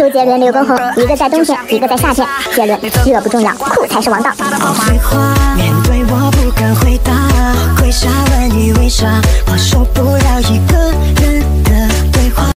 周杰伦、刘畊宏，一个在冬天，一个在夏天。结论：热不重要，酷才是王道。 面对我不敢回答，跪下问你为啥，我受不了一个